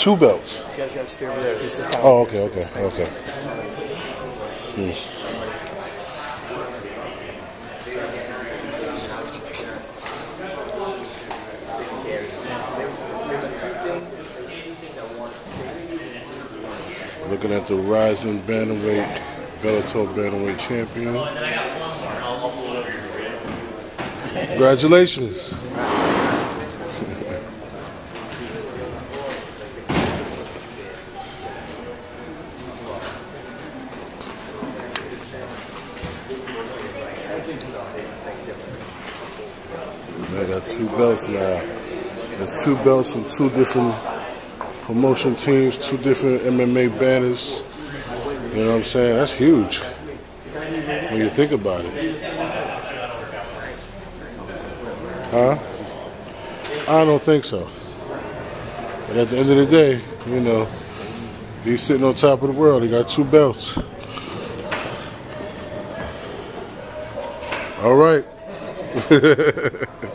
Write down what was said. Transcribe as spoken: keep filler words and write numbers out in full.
Two belts. You guys got to stay over there. This is kind of Oh, okay, okay, okay. Hmm. Looking at the rising bantamweight, Bellator bantamweight champion. Congratulations. I got two belts now. There's two belts from two different promotion teams, two different M M A banners. You know what I'm saying? That's huge when you think about it. Huh? I don't think so. But at the end of the day, you know, he's sitting on top of the world. He got two belts. All right.